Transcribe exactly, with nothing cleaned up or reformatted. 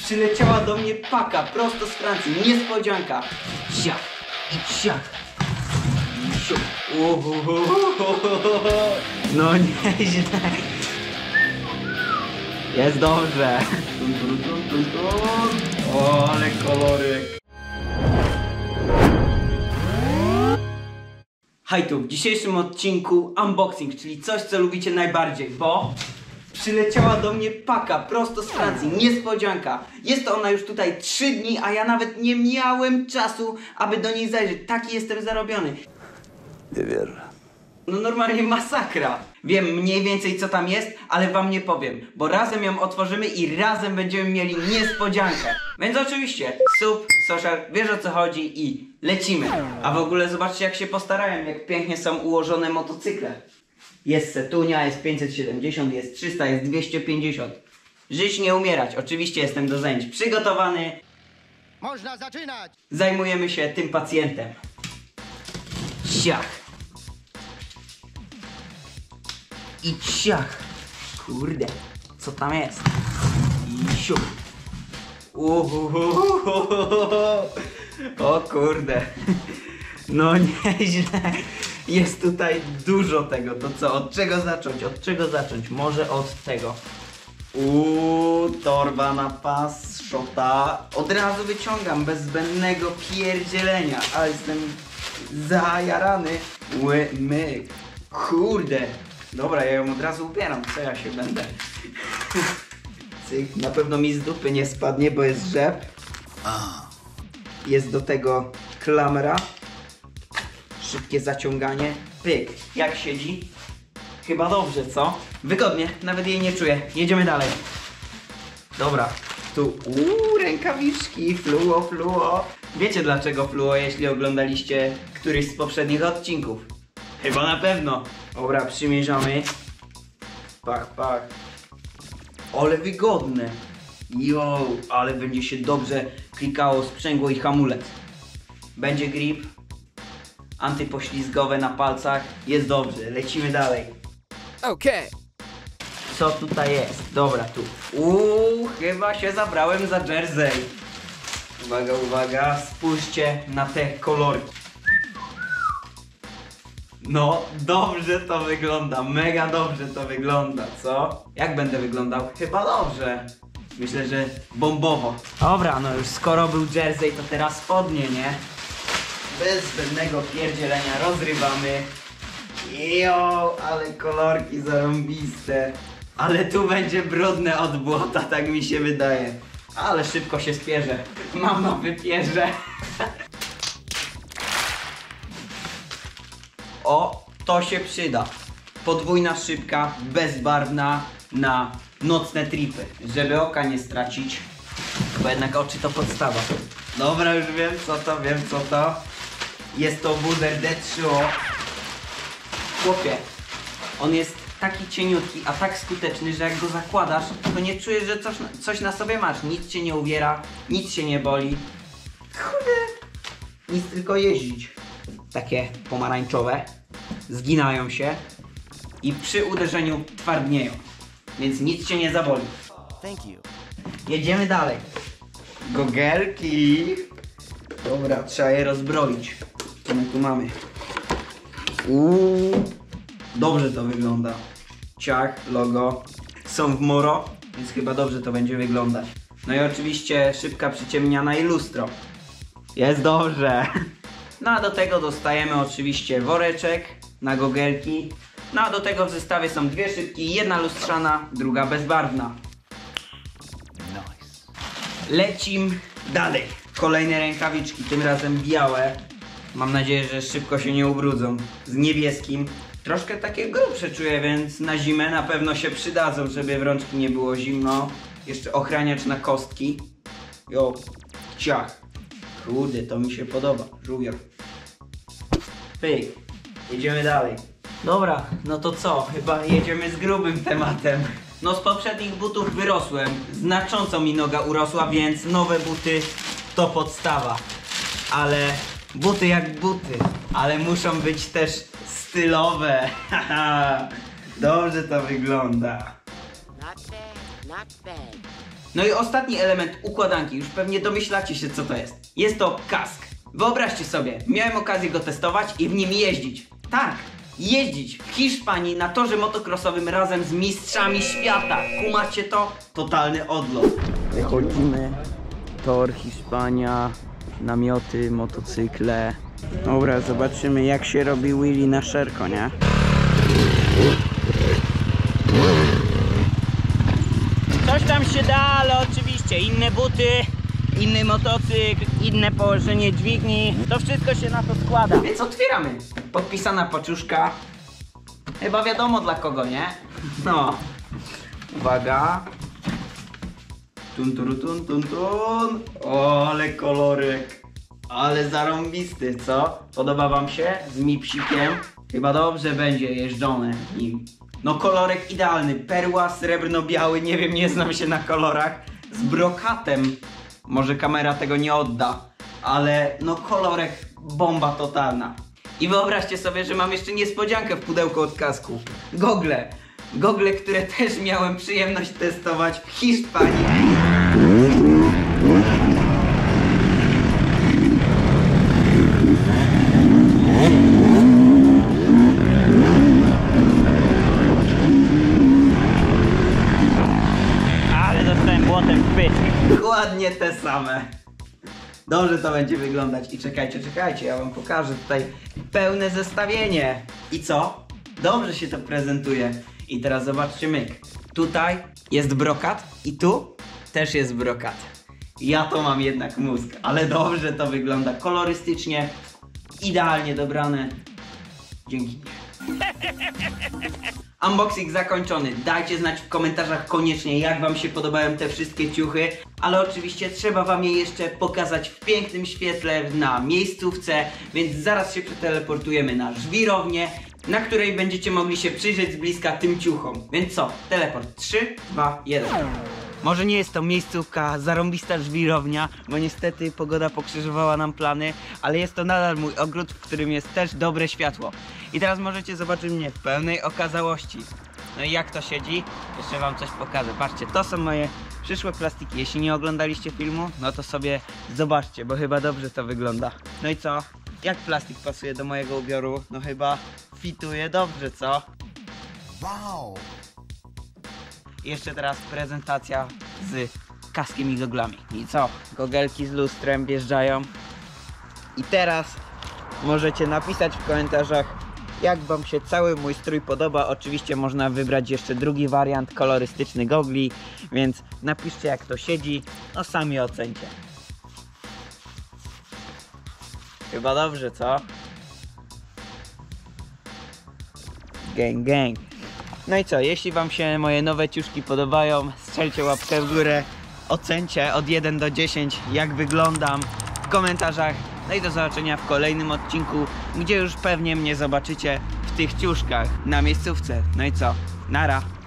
Przyleciała do mnie paka prosto z Francji, niespodzianka. Ciach i ciach. No nieźle. Jest dobrze. O, ale kolory. Hej tu, w dzisiejszym odcinku unboxing, czyli coś, co lubicie najbardziej, bo przyleciała do mnie paka prosto z Francji, niespodzianka. Jest to ona już tutaj trzy dni, a ja nawet nie miałem czasu, aby do niej zajrzeć. Taki jestem zarobiony. Nie wierzę. No normalnie masakra. Wiem mniej więcej co tam jest, ale wam nie powiem, bo razem ją otworzymy i razem będziemy mieli niespodziankę. Więc oczywiście sub, social, wiesz o co chodzi i lecimy. A w ogóle zobaczcie jak się postarałem, jak pięknie są ułożone motocykle. Jest setunia, jest pięćset siedemdziesiąt, jest trzysta, jest dwieście pięćdziesiąt. Żyć nie umierać, oczywiście jestem do zajęć przygotowany. Można zaczynać! Zajmujemy się tym pacjentem. Ciach. I ciach. Kurde, co tam jest? I siup. Uhuhuhuhuhu. O kurde. No nieźle. Jest tutaj dużo tego. To co? Od czego zacząć? Od czego zacząć? Może od tego. Uuu, torba na pas, szota. Od razu wyciągam, bez zbędnego pierdzielenia. Ale jestem zajarany. Ły-myk. Kurde. Dobra, ja ją od razu ubieram, co ja się będę. Cyk, na pewno mi z dupy nie spadnie, bo jest rzep. Jest do tego klamra. Szybkie zaciąganie. Pyk, jak siedzi? Chyba dobrze, co? Wygodnie, nawet jej nie czuję. Jedziemy dalej. Dobra, tu uuu, rękawiczki, fluo, fluo. Wiecie dlaczego fluo, jeśli oglądaliście któryś z poprzednich odcinków? Chyba na pewno. Dobra, przymierzamy. Pach, pach. Ale wygodne. Jo, ale będzie się dobrze klikało sprzęgło i hamulec. Będzie grip. Antypoślizgowe na palcach. Jest dobrze, lecimy dalej. Okej. Okay. Co tutaj jest? Dobra, tu. Uuu, chyba się zabrałem za jersey. Uwaga, uwaga, spójrzcie na te kolorki. No, dobrze to wygląda, mega dobrze to wygląda, co? Jak będę wyglądał? Chyba dobrze. Myślę, że bombowo. Dobra, no już skoro był jersey, to teraz spodnie, nie? Bez zbędnego pierdzielenia rozrywamy. Jo, ale kolorki zarąbiste. Ale tu będzie brudne od błota, tak mi się wydaje. Ale szybko się spierzę. Mama wypierze. O, to się przyda. Podwójna szybka, bezbarwna na nocne tripy. Żeby oka nie stracić, bo jednak oczy to podstawa. Dobra, już wiem co to, wiem co to. Jest to Buzer D trzy O. Chłopie, on jest taki cieniutki, a tak skuteczny, że jak go zakładasz, to nie czujesz, że coś, coś na sobie masz. Nic cię nie uwiera, nic cię nie boli. Kurde, nic tylko jeździć. Takie pomarańczowe, zginają się i przy uderzeniu twardnieją, więc nic cię nie zaboli. Thank you. Jedziemy dalej. Gogelki. Dobra, trzeba je rozbroić. Co my tu mamy? Uuu, dobrze to wygląda. Ciach, logo. Są w moro, więc chyba dobrze to będzie wyglądać. No i oczywiście szybka przyciemniana i lustro. Jest dobrze. No a do tego dostajemy oczywiście woreczek na gogelki. No a do tego w zestawie są dwie szybki, jedna lustrzana, druga bezbarwna. Nice. Lecim dalej. Kolejne rękawiczki, tym razem białe. Mam nadzieję, że szybko się nie ubrudzą. Z niebieskim. Troszkę takie grubsze czuję, więc na zimę na pewno się przydadzą, żeby w rączki nie było zimno. Jeszcze ochraniacz na kostki. Jo, ciach. Kurde, to mi się podoba. Żółwio. Pyk. Jedziemy dalej. Dobra, no to co? Chyba jedziemy z grubym tematem. No z poprzednich butów wyrosłem. Znacząco mi noga urosła, więc nowe buty to podstawa. Ale buty jak buty. Ale muszą być też stylowe. Dobrze to wygląda. Not bad, not bad. No i ostatni element układanki, już pewnie domyślacie się co to jest. Jest to kask. Wyobraźcie sobie, miałem okazję go testować i w nim jeździć. Tak, jeździć w Hiszpanii na torze motokrosowym razem z mistrzami świata. Kumacie to? Totalny odlot. Wychodzimy, tor Hiszpania, namioty, motocykle. Dobra, zobaczymy jak się robi wheelie na szerko, nie? Coś tam się da, ale oczywiście inne buty, inny motocykl, inne położenie dźwigni, to wszystko się na to składa. Więc otwieramy. Podpisana paczuszka. Chyba wiadomo dla kogo, nie? No. Uwaga. Tun, tun, tun, tun, tun. O, ale kolorek. Ale zarąbisty, co? Podoba wam się? Z mipsikiem? Chyba dobrze będzie jeżdżone nim. No kolorek idealny, perła, srebrno-biały, nie wiem, nie znam się na kolorach. Z brokatem. Może kamera tego nie odda, ale no kolorek bomba totalna. I wyobraźcie sobie, że mam jeszcze niespodziankę w pudełku od kasku. Gogle. Gogle, które też miałem przyjemność testować w Hiszpanii. Dokładnie te same. Dobrze to będzie wyglądać. I czekajcie, czekajcie, ja wam pokażę tutaj pełne zestawienie. I co? Dobrze się to prezentuje. I teraz zobaczcie myk. Tutaj jest brokat i tu też jest brokat. Ja to mam jednak mózg, ale dobrze to wygląda. Kolorystycznie, idealnie dobrane. Dzięki. Unboxing zakończony. Dajcie znać w komentarzach koniecznie, jak wam się podobają te wszystkie ciuchy. Ale oczywiście trzeba wam je jeszcze pokazać w pięknym świetle na miejscówce. Więc zaraz się przeteleportujemy na żwirownię, na której będziecie mogli się przyjrzeć z bliska tym ciuchom. Więc co? Teleport. trzy, dwa, jeden. Może nie jest to miejscówka, zarąbista żwirownia, bo niestety pogoda pokrzyżowała nam plany, ale jest to nadal mój ogród, w którym jest też dobre światło. I teraz możecie zobaczyć mnie w pełnej okazałości. No i jak to siedzi? Jeszcze wam coś pokażę. Patrzcie, to są moje przyszłe plastiki. Jeśli nie oglądaliście filmu, no to sobie zobaczcie, bo chyba dobrze to wygląda. No i co? Jak plastik pasuje do mojego ubioru? No chyba fituje dobrze, co? Wow! I jeszcze teraz prezentacja z kaskiem i goglami. I co? Gogelki z lustrem wjeżdżają. I teraz możecie napisać w komentarzach, jak wam się cały mój strój podoba. Oczywiście można wybrać jeszcze drugi wariant, kolorystyczny gogli. Więc napiszcie, jak to siedzi. No sami ocencie. Chyba dobrze, co? Gang, gang. No i co, jeśli wam się moje nowe ciuszki podobają, strzelcie łapkę w górę, ocencie od jeden do dziesięciu, jak wyglądam w komentarzach. No i do zobaczenia w kolejnym odcinku, gdzie już pewnie mnie zobaczycie w tych ciuszkach na miejscówce. No i co, nara.